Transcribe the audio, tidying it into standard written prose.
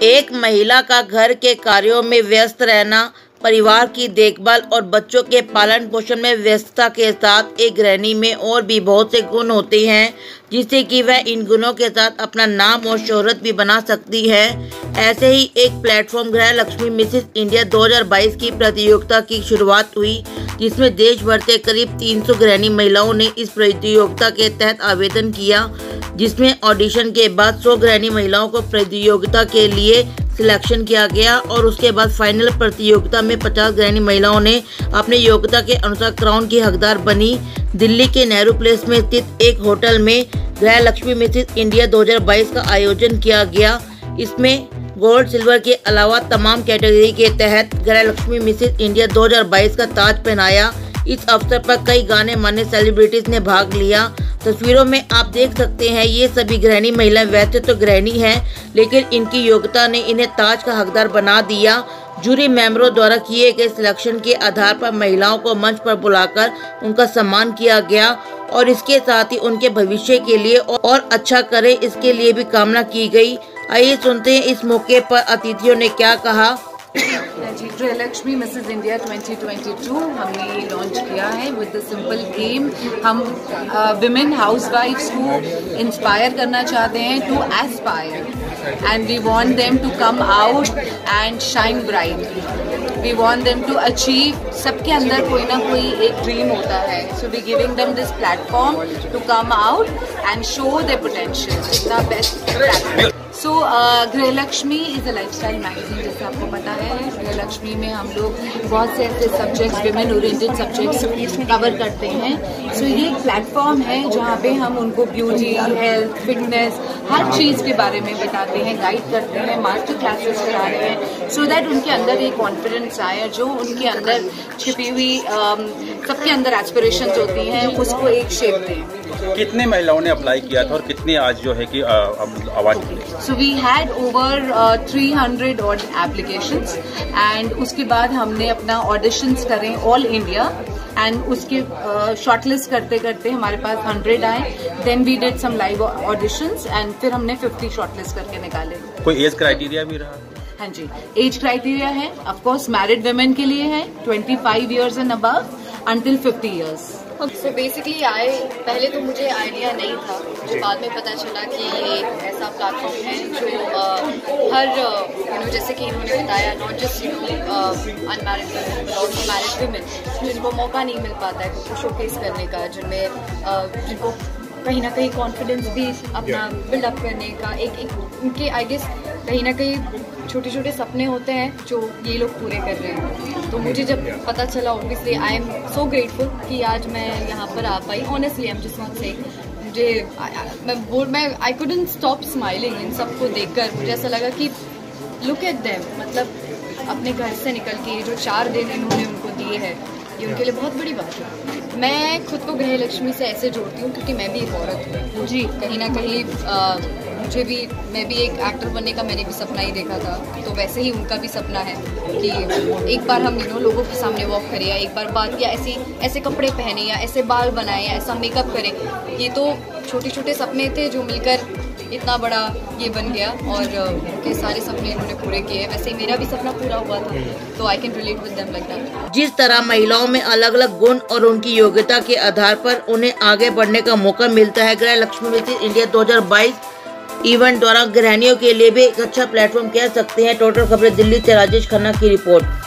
एक महिला का घर के कार्यों में व्यस्त रहना, परिवार की देखभाल और बच्चों के पालन पोषण में व्यस्तता के साथ एक गृहिणी में और भी बहुत से गुण होते हैं जिससे कि वह इन गुणों के साथ अपना नाम और शोहरत भी बना सकती है। ऐसे ही एक प्लेटफॉर्म गृह लक्ष्मी मिसेस इंडिया 2022 की प्रतियोगिता की शुरुआत हुई, जिसमें देश भर से करीब 300 गृहिणी महिलाओं ने इस प्रतियोगिता के तहत आवेदन किया, जिसमें ऑडिशन के बाद 100 गृहिणी महिलाओं को प्रतियोगिता के लिए सिलेक्शन किया गया और उसके बाद फाइनल प्रतियोगिता में 50 गृहिणी महिलाओं ने अपने योग्यता के अनुसार क्राउन की हकदार बनी। दिल्ली के नेहरू प्लेस में स्थित एक होटल में गृह लक्ष्मी मिसेस इंडिया 2022 का आयोजन किया गया। इसमें गोल्ड सिल्वर के अलावा तमाम कैटेगरी के तहत गृह लक्ष्मी मिसेस इंडिया 2022 का ताज पहनाया। इस अवसर पर कई गाने माने सेलिब्रिटीज ने भाग लिया। तस्वीरों में आप देख सकते हैं ये सभी गृहिणी महिलाएं वैसे तो गृहिणी हैं, लेकिन इनकी योग्यता ने इन्हें ताज का हकदार बना दिया। जूरी मेंबरों द्वारा किए गए सिलेक्शन के आधार पर महिलाओं को मंच पर बुलाकर उनका सम्मान किया गया और इसके साथ ही उनके भविष्य के लिए और अच्छा करे इसके लिए भी कामना की गई। आइए सुनते हैं इस मौके पर अतिथियों ने क्या कहा। गृह लक्ष्मी मिसेस इंडिया 2022 हमने ये लॉन्च किया है विद द सिंपल एम। हम विमेन हाउसवाइफ्स को इंस्पायर करना चाहते हैं to aspire and we want them to come out and shine bright. We want them to achieve. सबके अंदर कोई ना कोई एक ड्रीम होता है, so we giving them this platform to come out and show their potential. It's the best platform. So Griha Lakshmi is a lifestyle magazine, जैसे आपको पता है। गृह लक्ष्मी में हम लोग बहुत से ऐसे subjects, women oriented subjects cover करते हैं। सो ये एक प्लेटफॉर्म है जहाँ पे हम उनको ब्यूटी, हेल्थ, फिटनेस, हर चीज़ के बारे में बताते हैं, गाइड करते हैं, मास्टर क्लासेस करा रहे हैं, सो दैट उनके अंदर एक कॉन्फिडेंस आए, जो उनके अंदर छिपी हुई सबके अंदर एस्पिरेशंस होती हैं, उसको एक शेप दें। कितने महिलाओं ने अप्लाई किया था और कितने आज जो है कि आवाज मिली? So we had over 300 odd applications and उसके बाद हमने अपना ऑडिशंस करें ऑल इंडिया एंड उसके शॉर्टलिस्ट करते करते हमारे पास 100 आए। Then we did some live auditions and फिर हमने 50 शॉर्टलिस्ट करके निकाले। कोई एज क्राइटेरिया भी रहा? हाँ जी, एज क्राइटेरिया है। ऑफ कोर्स मैरिड वुमेन के लिए है 25 years and above until 50 years. So basically पहले तो मुझे आइडिया नहीं था, मुझे बाद में पता चला कि ये ऐसा प्लेटफॉर्म है जो हर जैसे कि इन्होंने बताया, not just unmarried women but also married women जिनको मौका नहीं मिल पाता है खुद को शोकेस करने का, जिनको कहीं ना कहीं कॉन्फिडेंस भी अपना बिल्डअप करने का एक उनके आई गेस कहीं ना कहीं छोटे छोटे सपने होते हैं जो ये लोग पूरे कर रहे हैं। तो मुझे जब पता चला, obviously I am so grateful कि आज मैं यहाँ पर आ पाई। Honestly I am just want say मुझे मैं आई कुडंट स्टॉप स्माइलिंग इन सबको देखकर। मुझे ऐसा लगा कि लुक एट देम, मतलब अपने घर से निकल के जो 4 दिन इन्होंने उनको दिए हैं, ये उनके लिए बहुत बड़ी बात है। मैं खुद को गृह लक्ष्मी से ऐसे जोड़ती हूँ क्योंकि मैं भी एक औरत हूँ जी। कहीं ना कहीं मैं भी एक एक्टर बनने का मैंने भी सपना ही देखा था, तो वैसे ही उनका भी सपना है कि एक बार हम लोगों के सामने वॉक करें, या एक बार बात, या ऐसे कपड़े पहने, या ऐसे बाल बनाए, या ऐसा मेकअप करें। ये तो छोटे छोटे सपने थे जो मिलकर इतना बड़ा ये बन गया और उनके सारे सपने इन्होंने पूरे किए। वैसे ही मेरा भी सपना पूरा हुआ था, तो I can relate with them like that. जिस तरह महिलाओं में अलग अलग गुण और उनकी योग्यता के आधार पर उन्हें आगे बढ़ने का मौका मिलता है, गृह लक्ष्मी मिसेस इंडिया 2022 इवेंट द्वारा गृहिणियों के लिए भी एक अच्छा प्लेटफॉर्म कह सकते हैं। टोटल खबरें दिल्ली से राजेश खन्ना की रिपोर्ट।